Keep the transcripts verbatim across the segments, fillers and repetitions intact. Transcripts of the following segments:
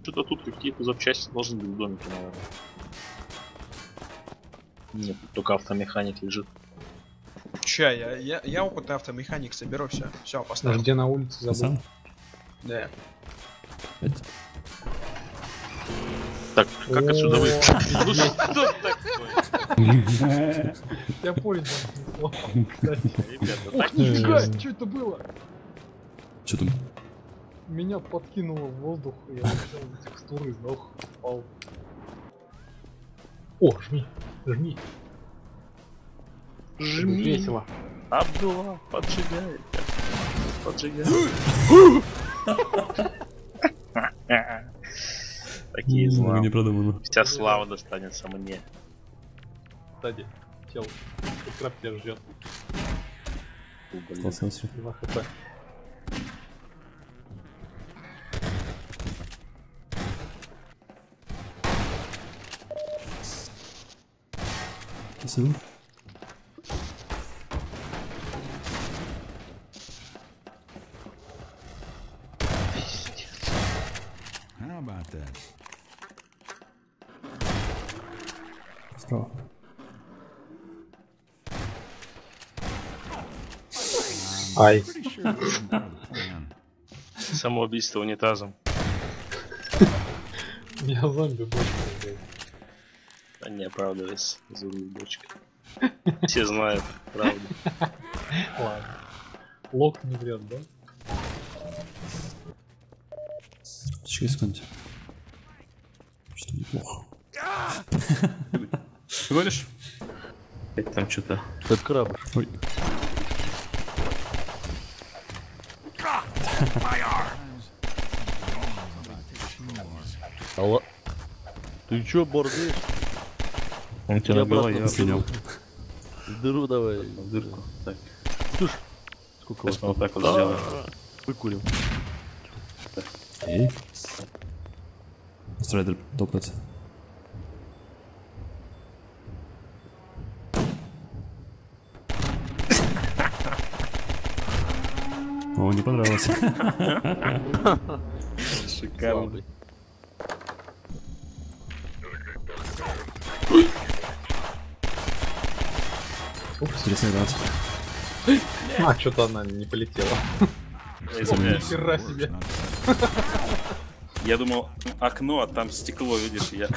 Что-то тут какие-то запчасти должны быть в домике, наверное. Нет, только автомеханик лежит. Ща, я, я, я опытный автомеханик соберу, все. Все, поставил. Где на улице забыл? Да. Так, как отсюда выйти? Ну что такое? Я понял. Ребята, так Нифига, что это было? Что там? Меня подкинуло в воздух, и я начал текстуры, сдох, упал. О, жми, жми. жми. Весело. Абдулла, поджигай. Поджигай. Такие Не славы. продумано. Вся слава достанется мне. Кстати, чел, краб тебя ждет. Классно. два хп. Спасибо. Справа. Ай. Самоубийство унитазом. Меня зомби больше не А не оправдывайся, злую дочка. Все знают правду. Ладно. Лок не врет, да? Через секунду. Что неплохо. Ты говоришь? Это там что-то. Как краб. Ой. Алло. Ты чё, борзеешь? Он тебя Я набил, обратно я снял. В дыру давай. в дырку. Так, Слушай, сколько вас сейчас мы вот так вот там? сделаем. Выкурим. Эй. Страйдер топается. О, не понравилось. Шикарно. Интересная играть. А, что-то она не полетела. Я извиняюсь. Хера себе. Я думал, окно, а там стекло, видишь, я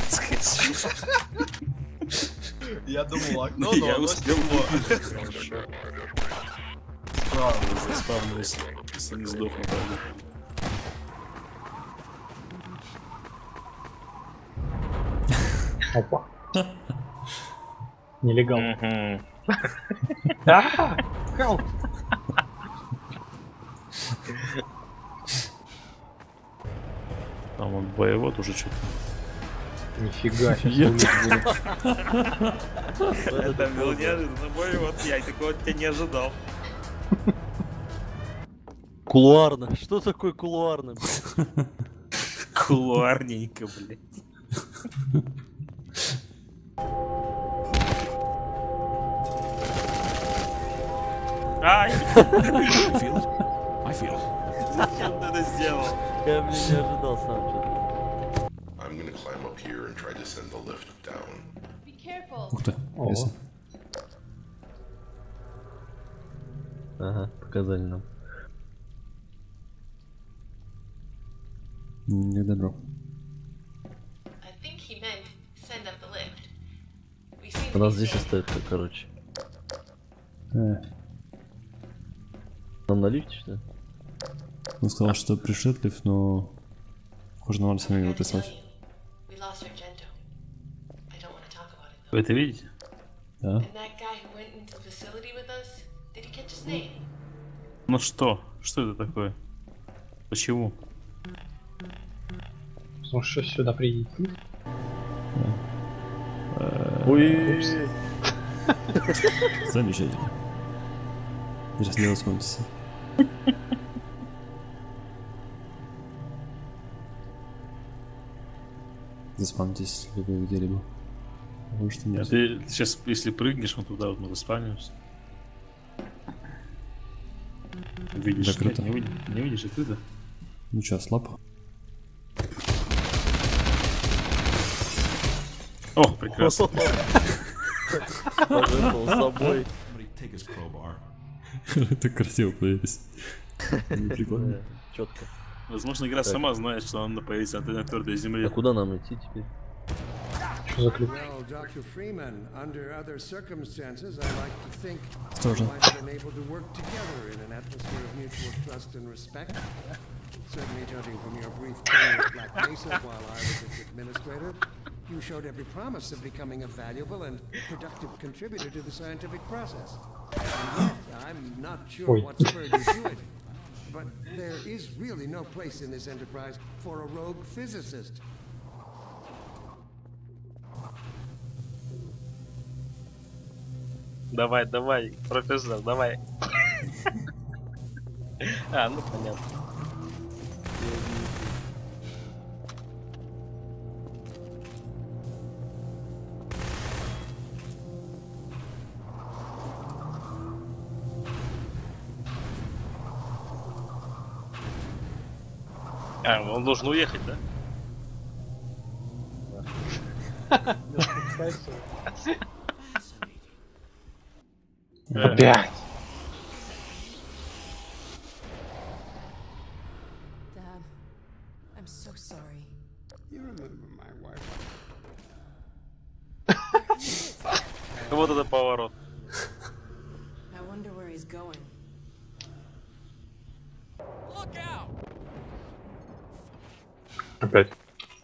Я думал, окно, Я но оно успел. стекло. Правда, заспавнились, если не сдохну, правда. Опа. Нелегал. Мгм. А, Help! Там он боевод уже что-то. Нифига себе. Это был неожиданно боевод, я такого от тебя не ожидал. Кулуарно. Что такое кулуарно? Кулуарненько, блядь. Ай! Зачем ты это сделал? Я, блин, не ожидал сам что-то. I'm gonna climb up here and try to send the lift down. Be careful. Ух ты. Ого. Веса. Ага, показали нам. Не добро. I think he meant send up the lift. We seem У to нас be здесь safe. оставит, короче. Э, Нам на лифте, что ли? он сказал, что пришлет лифт, но... Похоже, на сами его I gotta tell прислать. you, we lost Argento. I don't want to talk about it Вы though. это видите? Да? And that guy who went into the facility with us, did he catch his name? Ну что? Что это такое? Почему? Ну что, сюда прийти? Ой, Замечательно. Сейчас не рассмотрится. Заспамьтесь где-либо. Потому что А нет. ты сейчас, если прыгнешь, вот туда вот мы заспавнимся. Видишь, Закрыто. нет, не, видишь, не видишь, закрыто. Ну чё, слаб? О, прекрасно. Пожертвовал собой. Это красиво появились. Прикольно. Четко. Возможно, игра сама знает, что надо появиться на твердой земле. А куда нам идти теперь? Что за клип? Well, Doctor Freeman, under other circumstances, I like to think Тоже. we might have been able to work together in an atmosphere of mutual trust and respect. Certainly, judging from your brief tenure at Black Mesa while I was its administrator, you showed every promise of becoming a valuable and productive contributor to the scientific process. And yet, I'm not sure Oi. what spurred you to it. But there is really no place in this enterprise for a rogue physicist. Давай, давай, профессор, давай. А, ну понятно. А, он должен уехать, да? Опять. Dad, I'm so sorry. You remember my wife. Вот это поворот. I wonder where he's going. Опять.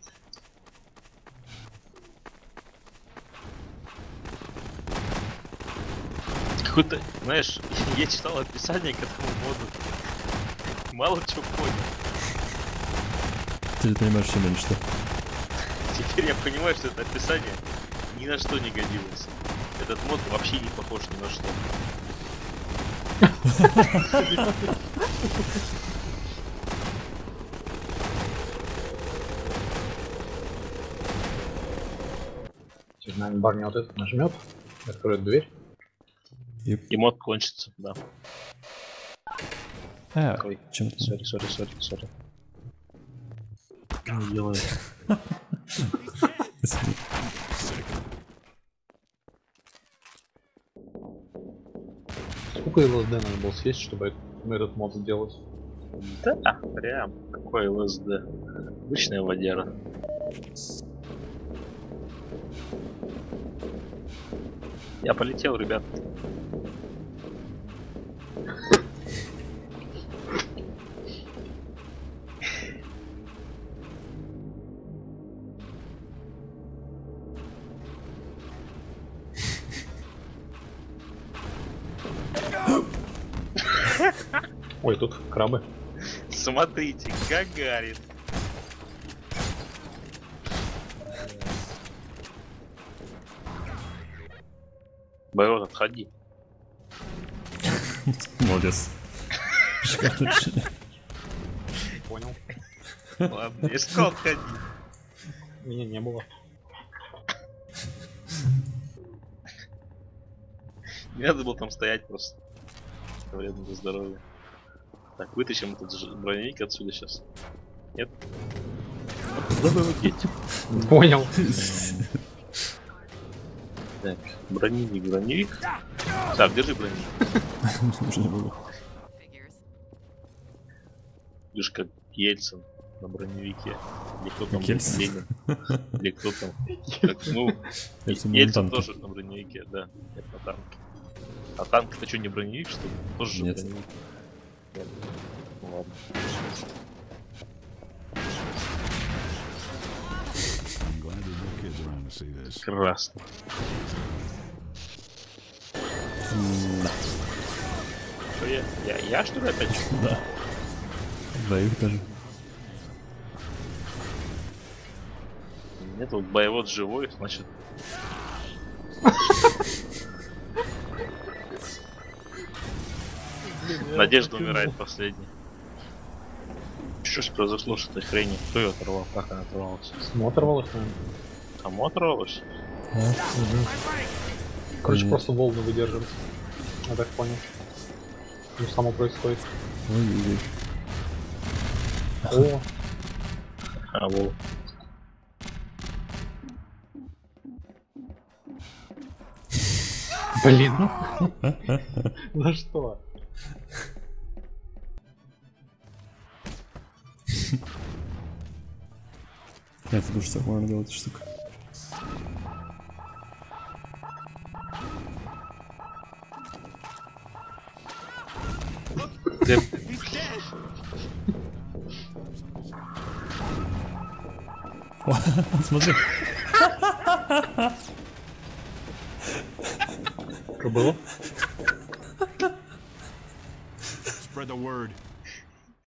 Какой-то, знаешь, я читал описание к этому моду. Мало чего понял. Ты понимаешь, чем я мечтал? Теперь я понимаю, что это описание ни на что не годилось. Этот мод вообще не похож ни на что. Сейчас, наверное, барни вот этот нажмет, откроет дверь. И мод кончится, да. А, Ой, чем ты? сори, сори, сори, сори. Не делаю. Сколько эл эс ди надо было съесть, чтобы этот мод сделать? Да, прям. Какой эл эс ди. Обычная водяра. Я полетел, ребят. Ой, тут крабы. Смотрите, Гагарин. Боевод, отходи. Молодец. Шикарно решение. Понял. Ладно, я сказал, отходи. Меня не было. Не надо было там стоять просто. Это вредно для здоровья. Так, вытащим этот же броневик отсюда сейчас. Нет? Куда вы его деть? Понял. Так, броневик, броневик. Так, держи броневик. Уже не было. Видишь, как Ельцин на броневике. Или кто там? Как Ельцин? Ленин. Или кто там? Как, ну, Ельцин на Ельцин танке. тоже на броневике, да. Нет, на танке. А танк это что, не броневик, что ли? Тоже же Нет. броневик. Ну ладно. Красно. Да. Что я? Я, я что ли опять? Да. Двоих даже. Нет, вот боевод живой, значит. Надежда умирает последней. Что ж произошло с этой хренью? Кто ее оторвал? Как она оторвалась? Смотрвалось, наверное. Само оторвалась? А, Короче, Нет. просто волны выдерживать. Я так понял. Ну, само происходит. ой-ой-ой. О, А, вол. Блин. За что? Я это тоже так можно делать, эта штука. Где- Смотри. Что было? Spread the word.